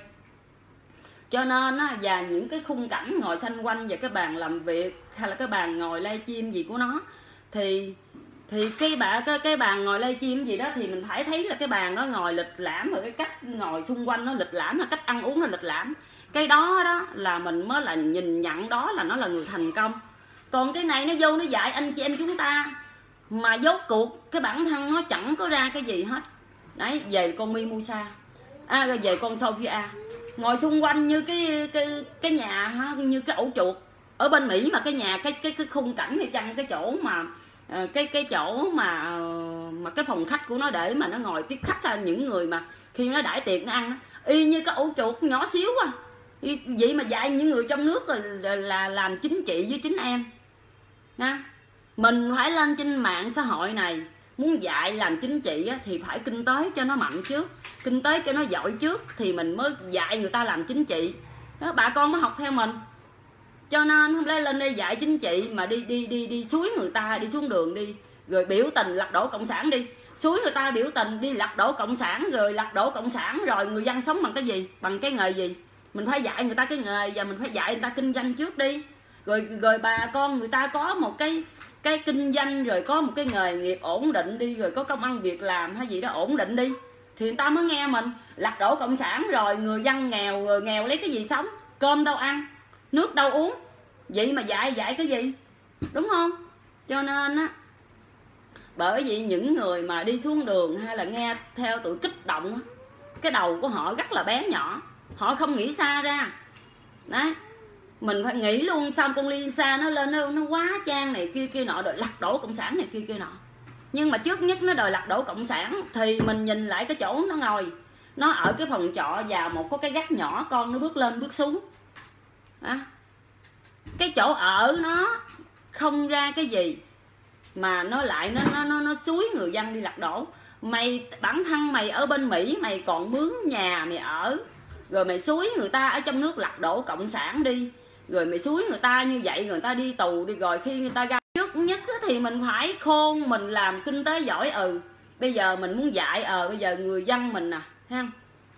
Cho nên á, và những cái khung cảnh ngồi xanh quanh và cái bàn làm việc hay là cái bàn ngồi livestream gì của nó, thì thì cái bạn cái cái bàn ngồi livestream gì đó thì mình phải thấy là cái bàn nó ngồi lịch lãm, rồi cái cách ngồi xung quanh nó lịch lãm, là cách ăn uống nó lịch lãm. Cái đó đó là mình mới là nhìn nhận đó là nó là người thành công. Còn cái này nó vô nó dạy anh chị em chúng ta mà dốt cuộc cái bản thân nó chẳng có ra cái gì hết. Đấy, về con Mimosa, à, rồi về con Sophia ngồi xung quanh như cái cái cái nhà ha, như cái ổ chuột. Ở bên Mỹ mà cái nhà cái cái cái khung cảnh này chăng cái chỗ mà cái cái chỗ mà mà cái phòng khách của nó để mà nó ngồi tiếp khách, là những người mà khi nó đãi tiệc nó ăn đó, y như cái ổ chuột nhỏ xíu à. Vậy mà dạy những người trong nước là, là, là làm chính trị với chính em nha. Mình phải lên trên mạng xã hội này muốn dạy làm chính trị á, thì phải kinh tế cho nó mạnh trước, kinh tế cho nó giỏi trước thì mình mới dạy người ta làm chính trị đó, bà con mới học theo mình. Cho nên không lẽ lên đây dạy chính trị mà đi đi đi đi suối người ta đi xuống đường đi, rồi biểu tình lật đổ cộng sản đi, suối người ta biểu tình đi lật đổ cộng sản, rồi lật đổ cộng sản rồi người dân sống bằng cái gì, bằng cái nghề gì? Mình phải dạy người ta cái nghề và mình phải dạy người ta kinh doanh trước đi, rồi rồi bà con người ta có một cái cái kinh doanh, rồi có một cái nghề nghiệp ổn định đi, rồi có công ăn việc làm hay gì đó ổn định đi, thì người ta mới nghe mình. Lật đổ cộng sản rồi người dân nghèo, rồi nghèo lấy cái gì sống, cơm đâu ăn, nước đâu uống, vậy mà dạy dạy cái gì, đúng không? Cho nên á, bởi vì những người mà đi xuống đường hay là nghe theo tụi kích động á, cái đầu của họ rất là bé nhỏ, họ không nghĩ xa ra. Đấy, mình phải nghĩ luôn. Xong con Lisa nó lên nó, nó quá trang này kia kia nọ, đòi lật đổ cộng sản này kia kia nọ. Nhưng mà trước nhất nó đòi lật đổ cộng sản thì mình nhìn lại cái chỗ nó ngồi, nó ở cái phòng trọ và một có cái gác nhỏ, con nó bước lên bước xuống đó. Cái chỗ ở nó không ra cái gì mà nó lại nó nó nó nó xúi người dân đi lật đổ. Mày bản thân mày ở bên Mỹ mày còn mướn nhà mày ở, rồi mày xúi người ta ở trong nước lật đổ cộng sản đi, rồi mày xúi người ta như vậy, người ta đi tù đi, rồi khi người ta ra trước nhất thì mình phải khôn, mình làm kinh tế giỏi. Ừ, bây giờ mình muốn dạy ờ bây giờ người dân mình nè ha,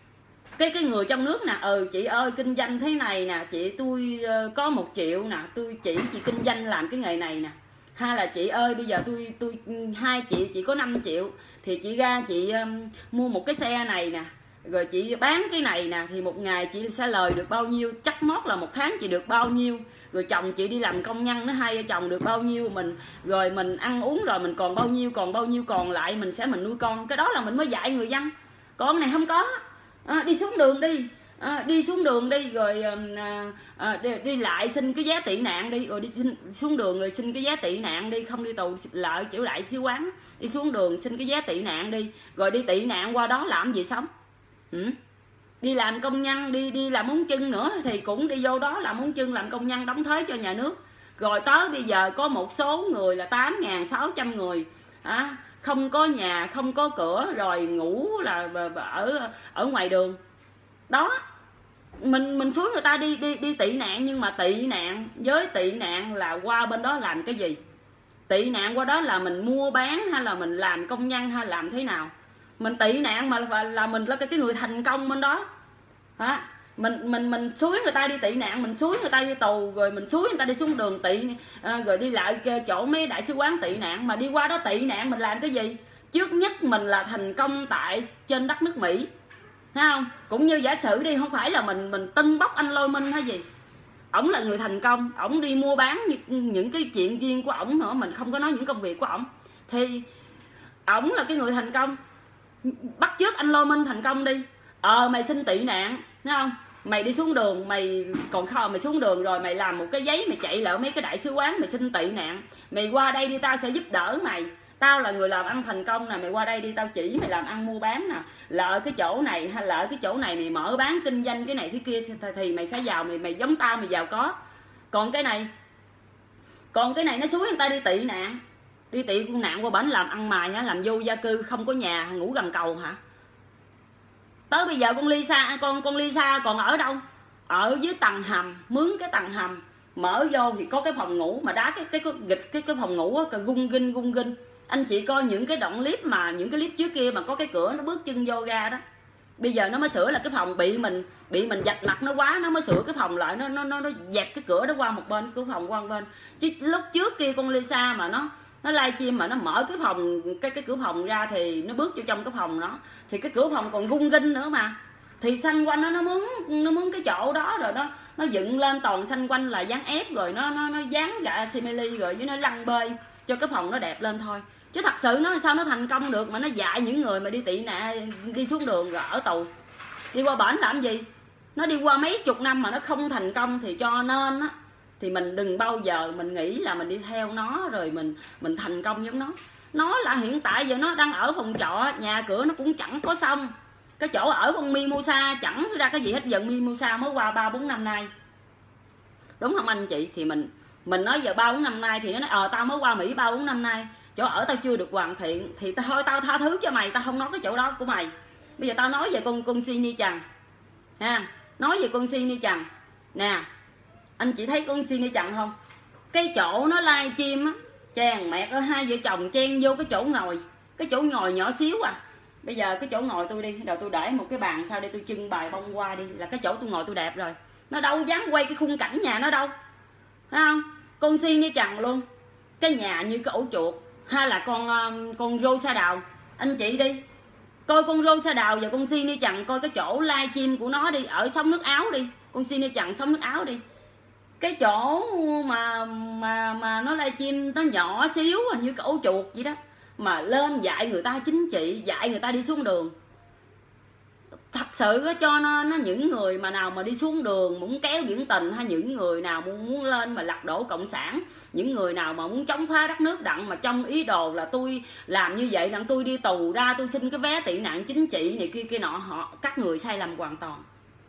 cái cái người trong nước nè, ừ chị ơi kinh doanh thế này nè, chị tôi uh, có một triệu nè, tôi chỉ chị kinh doanh làm cái nghề này nè, hay là chị ơi bây giờ tôi tôi hai chị chị có năm triệu thì chị ra chị um, mua một cái xe này nè, rồi chị bán cái này nè, thì một ngày chị sẽ lời được bao nhiêu, chắc mót là một tháng chị được bao nhiêu, rồi chồng chị đi làm công nhân, nó hai vợ chồng được bao nhiêu, mình rồi mình ăn uống rồi mình còn bao nhiêu, còn bao nhiêu còn lại mình sẽ mình nuôi con. Cái đó là mình mới dạy người dân. Con này không có. À, đi xuống đường đi, à, đi xuống đường đi rồi à, à, đi, đi lại xin cái vé tị nạn đi, rồi đi xin, xuống đường rồi xin cái vé tị nạn đi, không đi tù lại chịu lại sứ quán, đi xuống đường xin cái vé tị nạn đi, rồi đi tị nạn qua đó làm gì sống? Ừ? Đi làm công nhân, đi đi làm món chân nữa thì cũng đi vô đó làm món chân, làm công nhân đóng thuế cho nhà nước. Rồi tới bây giờ có một số người là tám nghìn sáu trăm người à, không có nhà, không có cửa, rồi ngủ là ở ở ngoài đường đó. Mình mình xúi người ta đi đi đi tị nạn, nhưng mà tị nạn với tị nạn là qua bên đó làm cái gì? Tị nạn qua đó là mình mua bán hay là mình làm công nhân hay làm thế nào? Mình tị nạn mà là, là mình là cái, cái người thành công bên đó hả? Mình mình mình xúi người ta đi tị nạn, mình xúi người ta đi tù, rồi mình xúi người ta đi xuống đường tị à, rồi đi lại chỗ mấy đại sứ quán tị nạn. Mà đi qua đó tị nạn mình làm cái gì? Trước nhất mình là thành công tại trên đất nước Mỹ, thấy không? Cũng như giả sử đi, không phải là mình mình tưng bốc anh Lôi Minh hay gì, ổng là người thành công, ổng đi mua bán những, những cái chuyện riêng của ổng nữa, mình không có nói những công việc của ổng, thì ổng là cái người thành công. Bắt chước anh Lôi Minh thành công đi, ờ mày xin tị nạn, thấy không? Mày đi xuống đường, mày còn không, mày xuống đường rồi mày làm một cái giấy, mày chạy lại mấy cái đại sứ quán, mày xin tị nạn, mày qua đây đi, tao sẽ giúp đỡ mày, tao là người làm ăn thành công nè, mày qua đây đi, tao chỉ mày làm ăn mua bán nè, lỡ cái chỗ này hay lỡ cái chỗ này mày mở bán kinh doanh cái này thế kia thì, thì mày sẽ giàu, mày mày giống tao mày giàu có. Còn cái này còn cái này nó xúi người ta đi tị nạn, đi tị nạn qua bển làm ăn mài hả, làm vô gia cư, không có nhà, ngủ gầm cầu hả? Tới bây giờ con Lisa con con Lisa còn ở đâu? Ở dưới tầng hầm, mướn cái tầng hầm, mở vô thì có cái phòng ngủ mà đá cái cái cái gịch cái cái phòng ngủ á, gung ginh gung ginh. Anh chị coi những cái đoạn clip mà những cái clip trước kia mà có cái cửa nó bước chân vô ra đó. Bây giờ nó mới sửa là cái phòng bị mình bị mình dạch mặt nó quá, nó mới sửa cái phòng lại, nó nó nó, nó dẹp cái cửa đó qua một bên, cửa phòng qua một bên. Chứ lúc trước kia con Lisa mà nó nó livestream mà nó mở cái phòng cái cái cửa phòng ra thì nó bước vô trong cái phòng đó thì cái cửa phòng còn gung ginh nữa mà. Thì xanh quanh nó nó mướn nó mướn cái chỗ đó rồi đó, nó dựng lên toàn xanh quanh là dán ép rồi nó nó nó dán gạ simili rồi với nó lăn bê cho cái phòng nó đẹp lên thôi. Chứ thật sự nó sao nó thành công được mà nó dạy những người mà đi tị nạn đi xuống đường rồi ở tù đi qua bển làm gì. Nó đi qua mấy chục năm mà nó không thành công thì cho nên á thì mình đừng bao giờ mình nghĩ là mình đi theo nó rồi mình mình thành công giống nó. Nó là hiện tại giờ nó đang ở phòng trọ, nhà cửa nó cũng chẳng có xong. Cái chỗ ở con Mimosa chẳng ra cái gì hết, dần Mimosa mới qua ba bốn năm nay. Đúng không anh chị? Thì mình mình nói giờ ba bốn năm nay thì nó nói ờ tao mới qua Mỹ ba bốn năm nay, chỗ ở tao chưa được hoàn thiện thì thôi tao tha thứ cho mày, tao không nói cái chỗ đó của mày. Bây giờ tao nói về con con Sini Trần ha, nói về con Sini Trần nè. Anh chị thấy con Sini Trần không? Cái chỗ nó live stream á, chàng mẹ ở hai vợ chồng chen vô cái chỗ ngồi, cái chỗ ngồi nhỏ xíu à. Bây giờ cái chỗ ngồi tôi đi, đầu tôi để một cái bàn sau đây tôi trưng bày bông hoa đi là cái chỗ tôi ngồi tôi đẹp rồi. Nó đâu dám quay cái khung cảnh nhà nó đâu, thấy không? Con Sini Trần luôn, cái nhà như cái ổ chuột. Hay là con con Rô Sa Đào, anh chị đi coi con Rô Sa Đào và con Sini Trần, coi cái chỗ livestream của nó đi, ở sông nước Áo đi, con Sini Trần sông nước Áo đi. Cái chỗ mà mà mà nó livestream nó nhỏ xíu như cái ổ chuột vậy đó, mà lên dạy người ta chính trị, dạy người ta đi xuống đường. Thật sự đó, cho nên nó những người mà nào mà đi xuống đường muốn kéo biển tình, hay những người nào muốn lên mà lật đổ cộng sản, những người nào mà muốn chống phá đất nước đặng mà trong ý đồ là tôi làm như vậy đặng tôi đi tù ra tôi xin cái vé tị nạn chính trị này kia kia nọ, họ các người sai lầm hoàn toàn.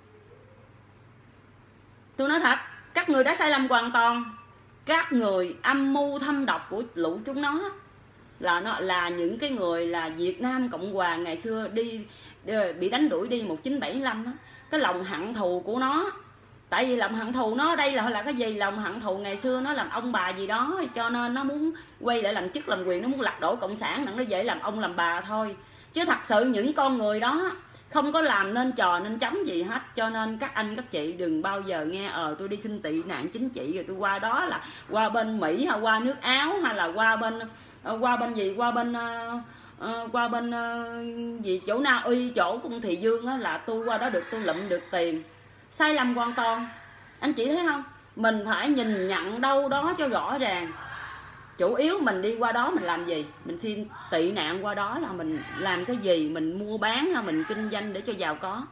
Tôi nói thật, các người đã sai lầm hoàn toàn. Các người âm mưu thâm độc của lũ chúng nó là nó là những cái người là Việt Nam Cộng Hòa ngày xưa đi, đi bị đánh đuổi đi một chín bảy lăm á. Cái lòng hận thù của nó, tại vì lòng hận thù nó đây là là cái gì? Lòng hận thù ngày xưa nó làm ông bà gì đó, cho nên nó muốn quay lại làm chức làm quyền, nó muốn lật đổ cộng sản đặng nó dễ làm ông làm bà thôi. Chứ thật sự những con người đó không có làm nên trò nên chấm gì hết. Cho nên các anh các chị đừng bao giờ nghe ờ tôi đi xin tị nạn chính trị rồi tôi qua đó là qua bên Mỹ hay qua nước Áo hay là qua bên qua bên gì qua bên uh, uh, qua bên uh, gì chỗ Na Uy, chỗ con Thị Dương á, là tôi qua đó được tôi lụm được tiền. Sai lầm hoàn toàn. Anh chị thấy không? Mình phải nhìn nhận đâu đó cho rõ ràng. Chủ yếu mình đi qua đó mình làm gì? Mình xin tị nạn qua đó là mình làm cái gì? Mình mua bán hay mình kinh doanh để cho giàu có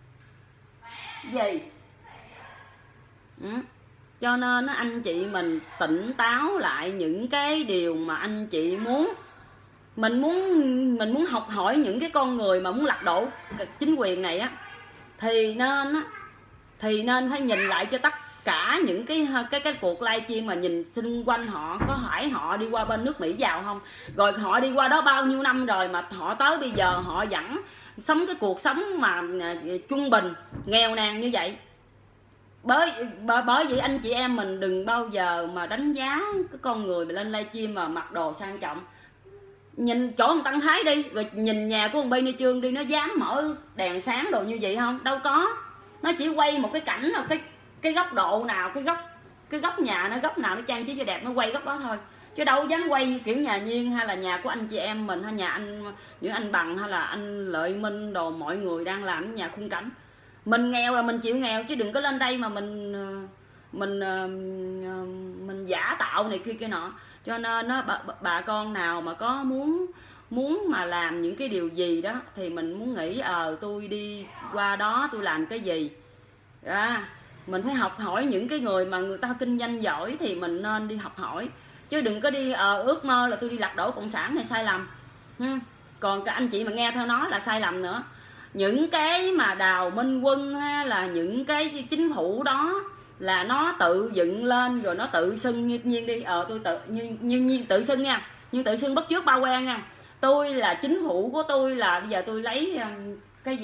gì? Ừ. Cho nên anh chị mình tỉnh táo lại những cái điều mà anh chị muốn. Mình muốn mình muốn học hỏi những cái con người mà muốn lật đổ chính quyền này á, thì nên á thì nên phải nhìn lại cho tất cả những cái cái cái cuộc livestream mà nhìn xung quanh họ có phải họ đi qua bên nước Mỹ giàu không, rồi họ đi qua đó bao nhiêu năm rồi mà họ tới bây giờ họ vẫn sống cái cuộc sống mà trung bình nghèo nàn như vậy. Bởi bởi vậy anh chị em mình đừng bao giờ mà đánh giá cái con người mà lên livestream mà mặc đồ sang trọng. Nhìn chỗ ông Tăng Thái đi, rồi nhìn nhà của ông Benny Trương đi, nó dám mở đèn sáng đồ như vậy không? Đâu có. Nó chỉ quay một cái cảnh nào, cái cái góc độ nào, cái góc cái góc nhà nó góc nào nó trang trí cho đẹp nó quay góc đó thôi. Chứ đâu dám quay như kiểu nhà Nhiên hay là nhà của anh chị em mình, hay nhà anh những anh Bằng hay là anh Lợi Minh đồ, mọi người đang làm nhà khung cảnh. Mình nghèo là mình chịu nghèo, chứ đừng có lên đây mà mình mình mình giả tạo này kia kia nọ. Cho nên nó bà, bà con nào mà có muốn muốn mà làm những cái điều gì đó thì mình muốn nghĩ ờ tôi đi qua đó tôi làm cái gì đó. Mình phải học hỏi những cái người mà người ta kinh doanh giỏi thì mình nên đi học hỏi, chứ đừng có đi ờ ước mơ là tôi đi lật đổ cộng sản này, sai lầm. Còn các anh chị mà nghe theo nó là sai lầm nữa. Những cái mà Đào Minh Quân hay là những cái chính phủ đó là nó tự dựng lên rồi nó tự xưng như Nhiên đi, ờ tôi tự như như Nhiên tự xưng nha, nhưng tự xưng bất trước bao quen nha. Tôi là chính phủ của tôi là bây giờ tôi lấy cái gì,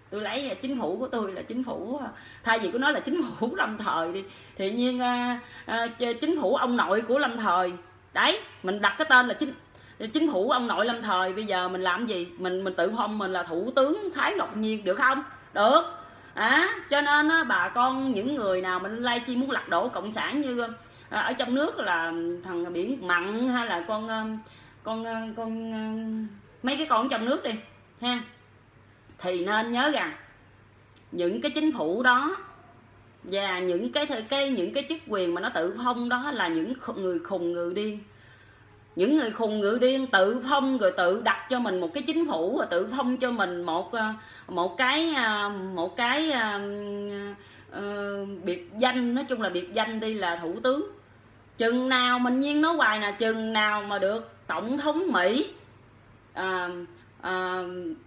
tôi lấy chính phủ của tôi là chính phủ, thay vì cứ nói là chính phủ lâm thời đi thì nhiên à, à, chính phủ ông nội của lâm thời đấy, mình đặt cái tên là chính chính phủ ông nội lâm thời. Bây giờ mình làm gì, mình mình tự phong mình là thủ tướng Thái Ngọc Nhiên được không? Được à, cho nên á, bà con những người nào mình live chi muốn lật đổ cộng sản như à, ở trong nước là thằng Biển Mặn hay là con con con, con mấy cái con trong nước đi ha, thì nên nhớ rằng những cái chính phủ đó và những cái cái những cái chức quyền mà nó tự phong đó là những người khùng người điên. Những người khùng người điên tự phong rồi tự đặt cho mình một cái chính phủ, rồi tự phong cho mình một một cái một cái uh, biệt danh, nói chung là biệt danh đi là thủ tướng. Chừng nào mình Nhiên nói hoài là chừng nào mà được tổng thống Mỹ à, à,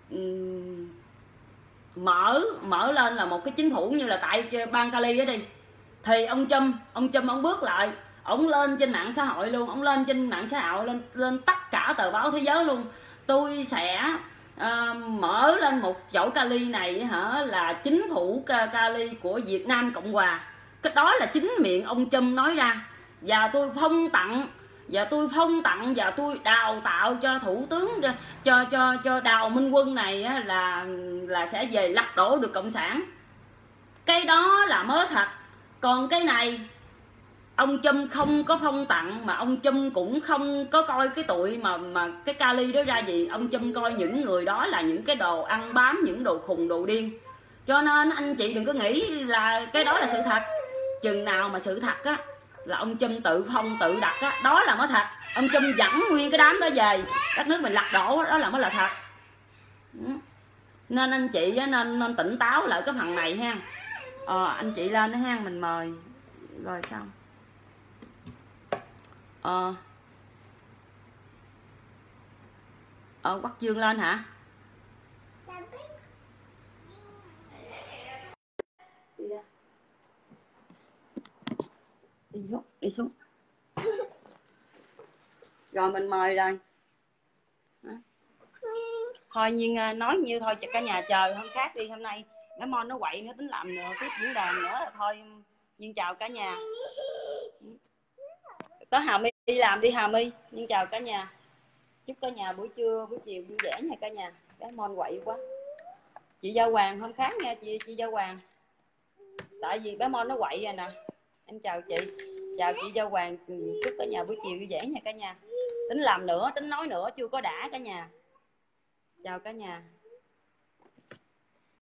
mở mở lên là một cái chính phủ như là tại bang Cali đó đi, thì ông Trump ông Trump ông bước lại, ông lên trên mạng xã hội luôn, ông lên trên mạng xã hội, lên lên tất cả tờ báo thế giới luôn, tôi sẽ uh, mở lên một chỗ Cali này hả là chính phủ Cali của Việt Nam Cộng Hòa. Cái đó là chính miệng ông Trump nói ra. Và tôi phong tặng và tôi phong tặng và tôi đào tạo cho thủ tướng cho cho cho, cho Đào Minh Quân này á, là là sẽ về lật đổ được cộng sản. Cái đó là mới thật. Còn cái này ông Trump không có phong tặng, mà ông Trump cũng không có coi cái tụi mà mà cái Cali đó ra gì. Ông Trump coi những người đó là những cái đồ ăn bám, những đồ khùng đồ điên. Cho nên anh chị đừng có nghĩ là cái đó là sự thật. Chừng nào mà sự thật á là ông Trump tự phong tự đặt á, đó là mới thật. Ông Trump dẫn nguyên cái đám đó về đất nước mình lật đổ, đó là mới là thật. Nên anh chị á, nên nên tỉnh táo lại cái phần này ha. Ờ, anh chị lên đó ha, mình mời rồi xong. Ờ ờ Quốc Dương lên hả? Đi xuống, đi xuống. Rồi mình mời rồi. Thôi Nhiên nói nhiêu thôi, cả nhà chờ hôm khác đi. Hôm nay cái mon nó quậy nó tính làm nữa tiếp diễn đàn nữa là thôi. Nhiên chào cả nhà. Có Hà My đi làm đi Hà My. Nhiên chào cả nhà. Chúc cả nhà buổi trưa buổi chiều vui vẻ nha cả nhà. Cái mon quậy quá. Chị Giao Hoàng hôm khác nha chị chị Giao Hoàng. Tại vì bé mon nó quậy rồi nè. Em chào chị. Chào chị Giao Hoàng. Chúc cả nhà buổi chiều vui vẻ nha cả nhà. Tính làm nữa, tính nói nữa chưa có đã cả nhà. Chào cả nhà.